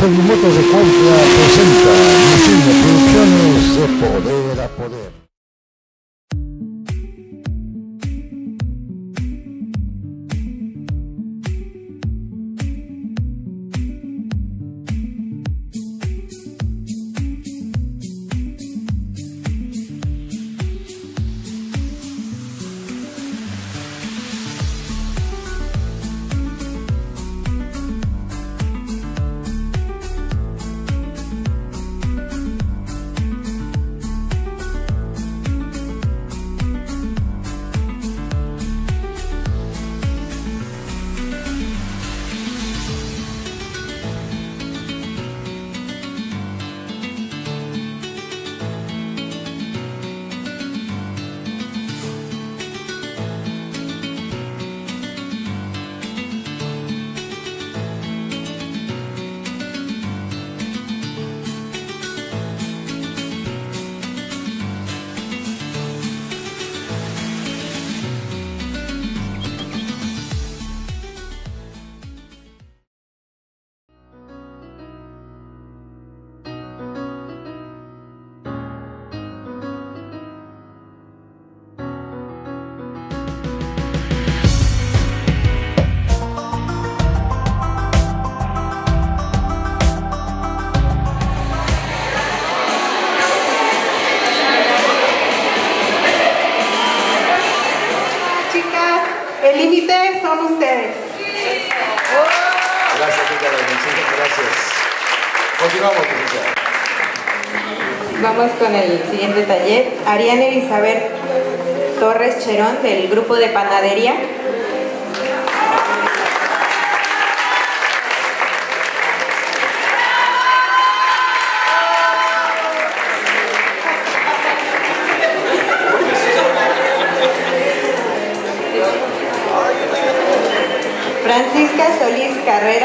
Servimotos de Cuautla presenta Micine Producciones de Poder a Poder. El límite son ustedes. Gracias, Ricardo. Muchísimas gracias. Continuamos, licenciada. Vamos con el siguiente taller. Ariana Elizabeth Torres Cherón, del grupo de panadería. Francisca Solís Carrera.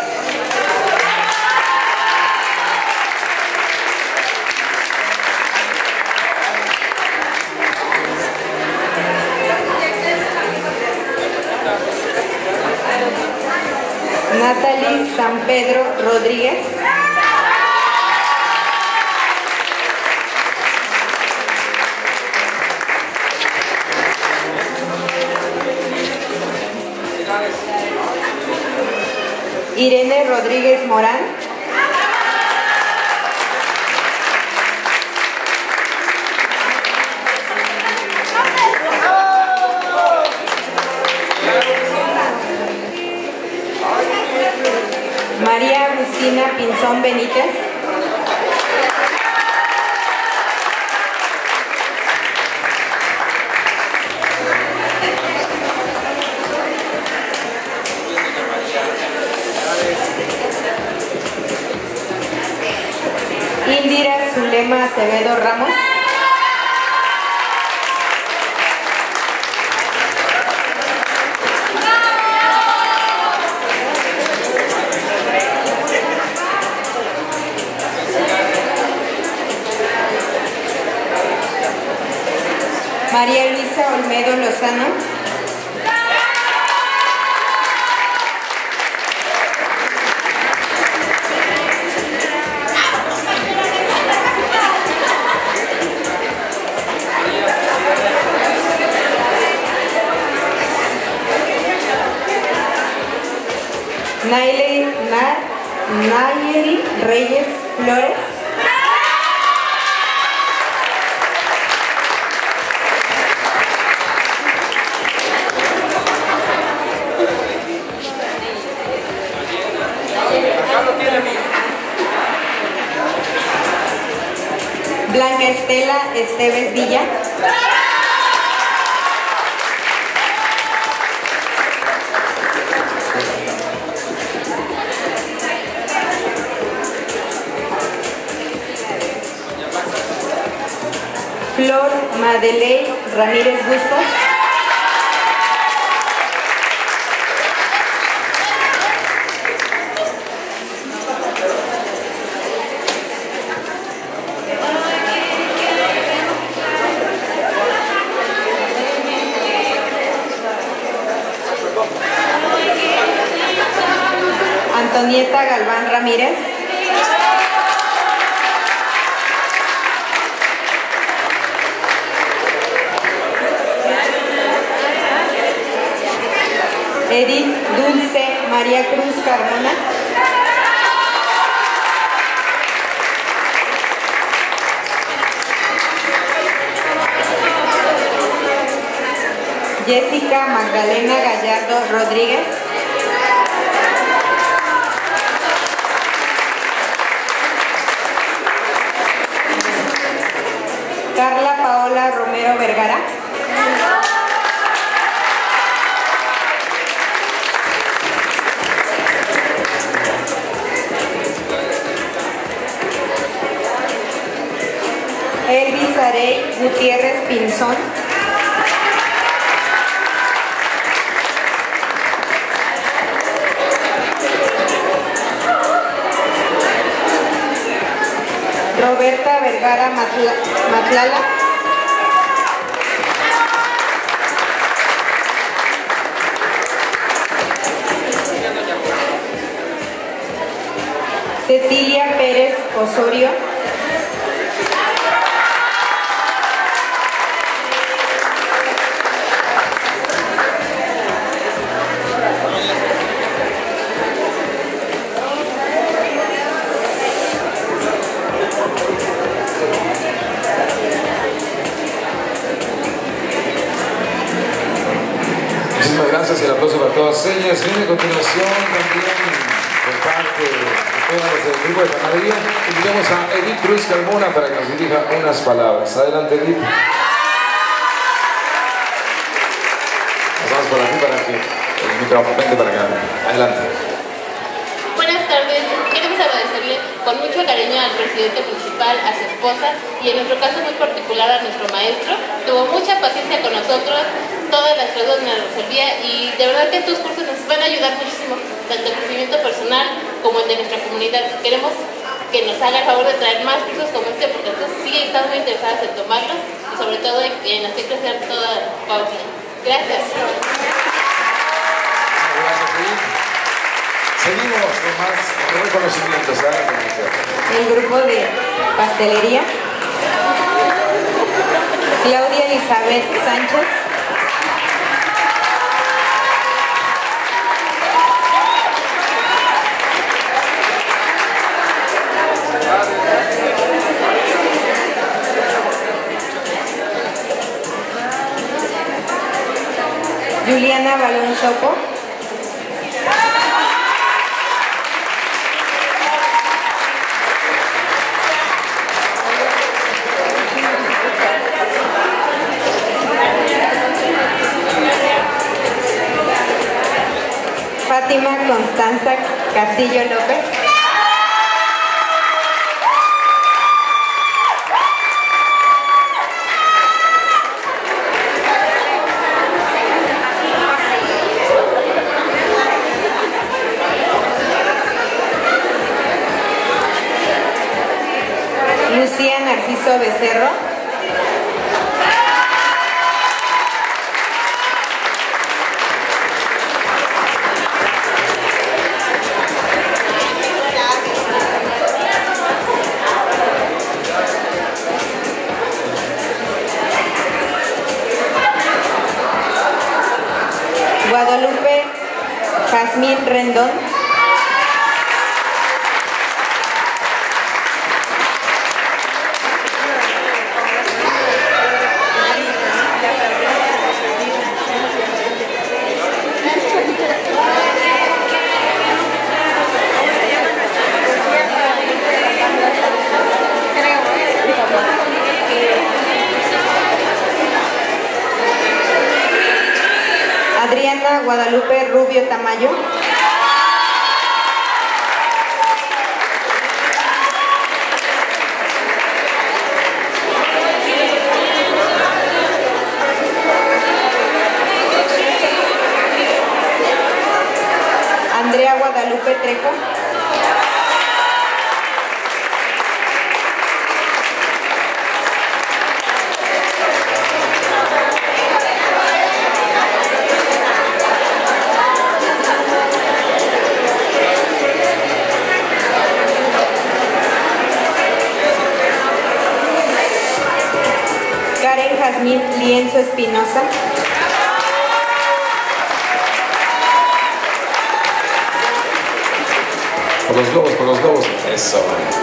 Natalie San Pedro Rodríguez. Irene Rodríguez Morán. María Agustina Pinzón Benítez. Indira Zulema Acevedo Ramos. María Luisa Olmedo Lozano. Nayeli Reyes Flores. Blanca Estela Esteves Villa. Flor Madeley Ramírez Bustos. Antonieta Galván Ramírez. Edith Dulce María Cruz Carmona. Jessica Magdalena Gallardo Rodríguez. Carla Paola Romero Vergara. Elvis Arey Gutiérrez Pinzón. Roberta Vergara Matlala. Cecilia Pérez Osorio. Muchísimas gracias y el aplauso para todas ellas. Viene a continuación también por parte de todas las del grupo de panadería. Invitamos a Edith Cruz Carmona para que nos dirija unas palabras. Adelante, Edith. Pasamos por aquí para que el micrófono vente para acá. Adelante. Buenas tardes. Queremos agradecerle con mucho cariño al presidente municipal, a su esposa y en nuestro caso muy particular a nuestro maestro. Tuvo mucha paciencia con nosotros, todas las dudas nos las resolvía y de verdad que estos cursos nos van a ayudar muchísimo, tanto el crecimiento personal como el de nuestra comunidad. Queremos que nos haga el favor de traer más cursos como este porque nosotros sí estamos muy interesadas en tomarlos y sobre todo en hacer crecer toda Cuautla. Gracias. Gracias, Edith. Seguimos con más reconocimientos. El grupo de pastelería. Claudia Elizabeth Sánchez. Juliana Balón Chopo. Fátima Constanza Castillo López. Lucía Narciso Becerro. Guadalupe Jazmín Rendón. Adriana Guadalupe Rubio Tamayo. Andrea Guadalupe Trejo. Jazmín Lienzo Espinosa. Por los globos, por los globos. Eso.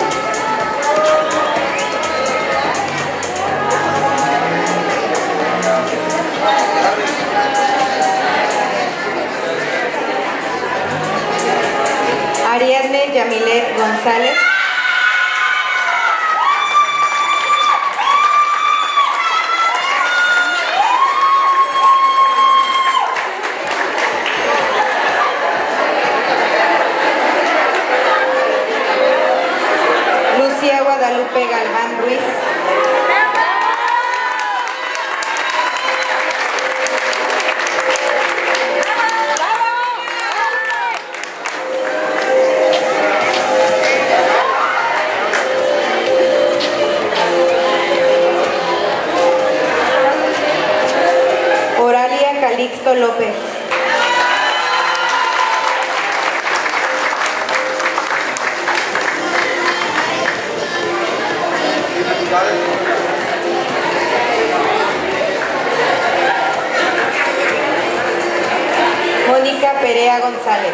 Ariadne Yamilet González. Lucía Guadalupe Galván Ruiz. Oralia Calixto López. Mónica Perea González.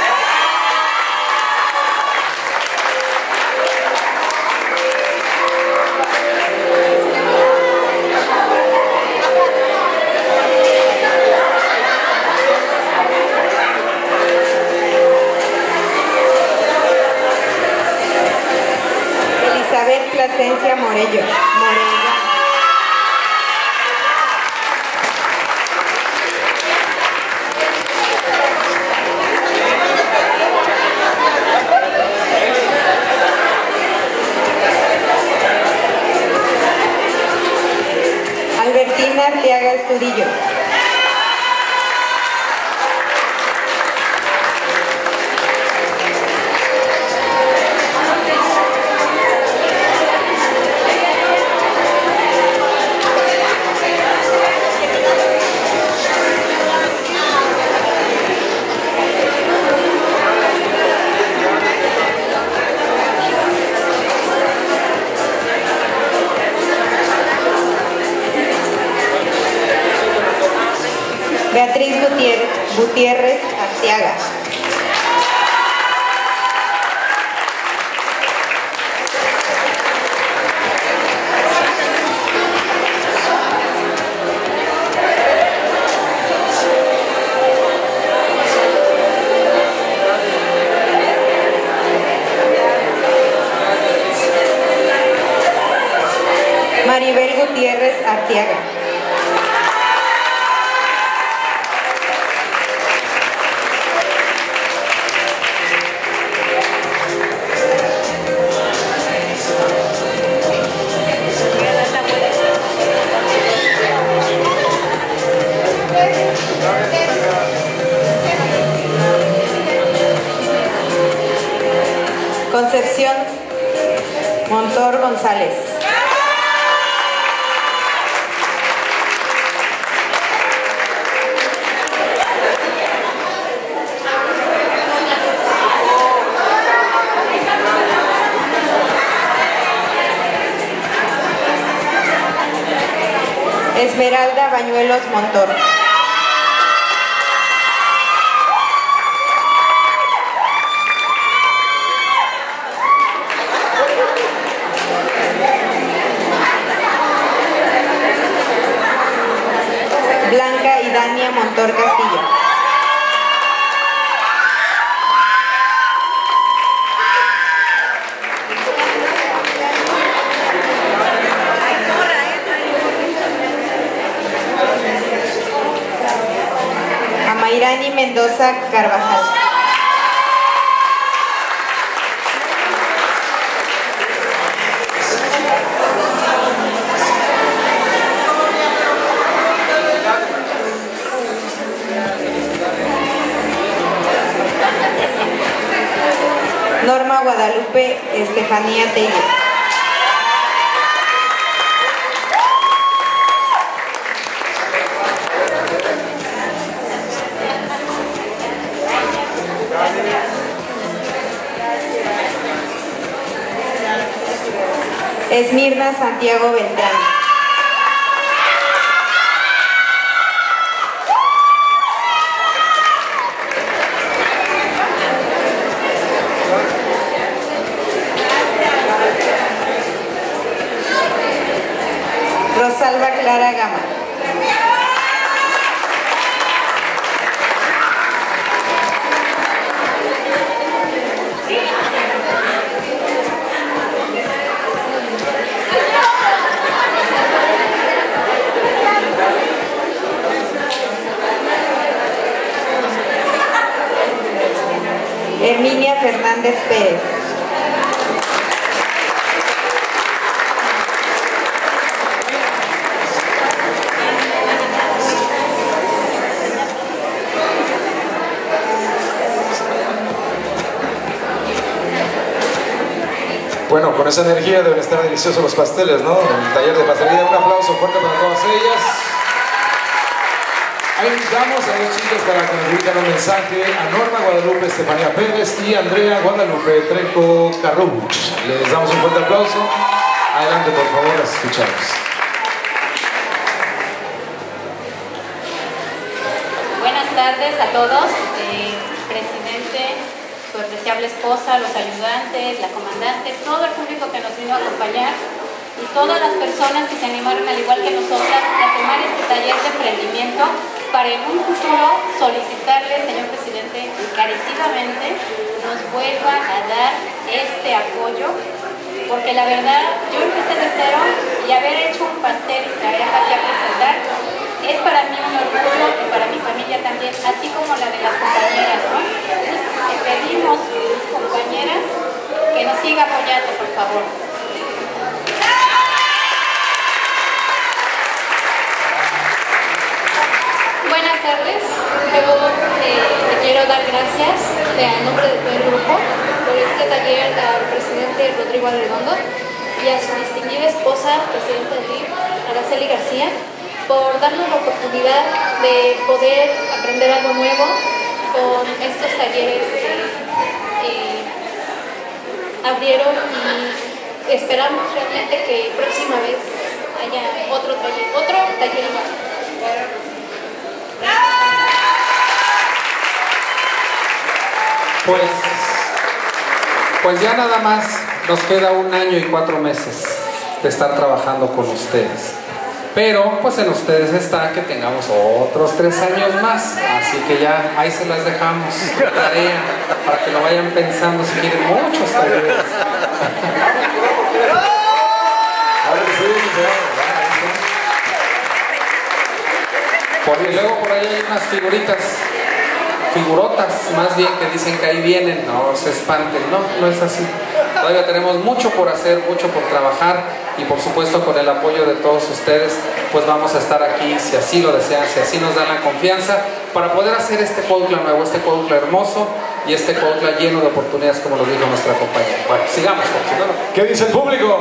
Elizabeth Plasencia Morello. Albertina Arteaga Estudillo. Beatriz Gutiérrez Arteaga. Maribel Gutiérrez Arteaga. Concepción Montor González. Esmeralda Bañuelos Montor. Blanca Idania Montor Castillo. Amairani Mendoza Carvajal. Norma Guadalupe Estefanía Tello. Esmirna Santiago Beltrán. Rosalba Clara Gama. Emilia Fernández Pérez. Bueno, con esa energía deben estar deliciosos los pasteles, ¿no? En el taller de pastelería. Un aplauso fuerte para todas ellas. Ahí invitamos a los chicos para que nos digan un mensaje a Norma Guadalupe Estefanía Pérez y Andrea Guadalupe Trejo Carruch. Les damos un fuerte aplauso. Adelante, por favor, las escuchamos. Buenas tardes a todos, presidente, su apreciable esposa, los ayudantes, la comandante, todo el público que nos vino a acompañar y todas las personas que se animaron, al igual que nosotras, a tomar este taller de emprendimiento para en un futuro solicitarle, señor presidente, encarecidamente nos vuelva a dar este apoyo, porque la verdad, yo empecé de cero y haber hecho un pastel y traer aquí a presentar es para mí un orgullo y para mi familia también, así como la de las compañeras, ¿no? Entonces, le pedimos, compañeras, que nos siga apoyando, por favor. Buenas tardes, yo le quiero dar gracias a nombre de todo el grupo por este taller al presidente Rodrigo Arredondo y a su distinguida esposa, presidenta del DIF, Araceli García, por darnos la oportunidad de poder aprender algo nuevo con estos talleres que abrieron, y esperamos realmente que próxima vez haya otro taller igual. Pues ya nada más nos queda 1 año y 4 meses de estar trabajando con ustedes, pero pues en ustedes está que tengamos otros 3 años más, así que ya ahí se las dejamos de tarea para que lo vayan pensando si quieren muchos talleres. Porque luego por ahí hay unas figurotas más bien, que dicen que ahí vienen, no se espanten, no es así. Todavía tenemos mucho por hacer, mucho por trabajar, y por supuesto con el apoyo de todos ustedes, pues vamos a estar aquí, si así lo desean, si así nos dan la confianza, para poder hacer este Cuautla nuevo, este Cuautla hermoso, y este Cuautla lleno de oportunidades, como nos dijo nuestra compañera. Bueno, sigamos, continuando. ¿Qué dice el público?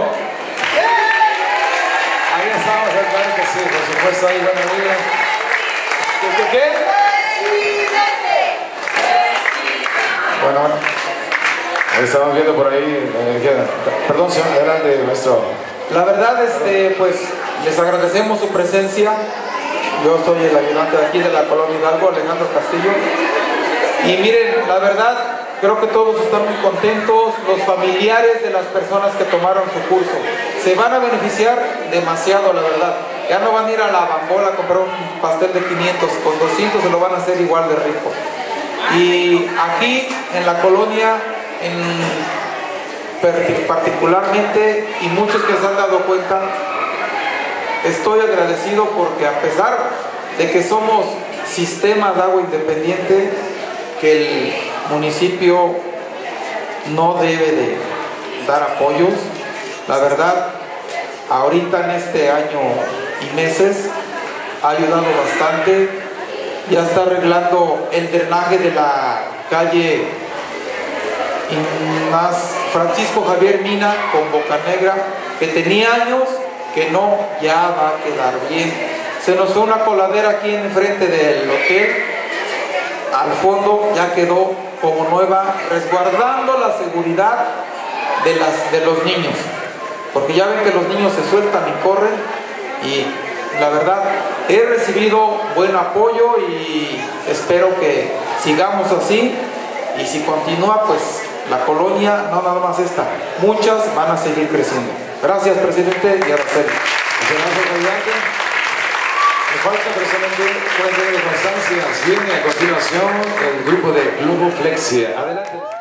Ahí estamos, claro que sí, por supuesto, ahí, buena vida. ¿Qué? Bueno, ahí estamos viendo por ahí la energía. Perdón, señor, adelante, maestro. La verdad, pues les agradecemos su presencia. Yo soy el ayudante de aquí de la Colonia Hidalgo, Alejandro Castillo. Y miren, la verdad, creo que todos están muy contentos. Los familiares de las personas que tomaron su curso se van a beneficiar demasiado, la verdad. Ya no van a ir a la Bambola a comprar un pastel de 500, con 200 se lo van a hacer igual de rico. Y aquí en la colonia, particularmente, y muchos que se han dado cuenta, estoy agradecido porque a pesar de que somos sistema de agua independiente, que el municipio no debe de dar apoyos, la verdad, ahorita en este año y meses ha ayudado bastante. Ya está arreglando el drenaje de la calle Francisco Javier Mina con Boca Negra, que tenía años que no, ya va a quedar bien. Se nos fue una coladera aquí en frente del hotel, al fondo ya quedó como nueva, resguardando la seguridad de los niños, porque ya ven que los niños se sueltan y corren, y la verdad he recibido buen apoyo y espero que sigamos así, y si continúa, pues la colonia, no nada más esta, muchas van a seguir creciendo. Gracias, presidente, y Araceli. Muchas gracias, comandante. Me falta precisamente una entrega de constancias. Viene a continuación el grupo de Globo Flexia. Adelante.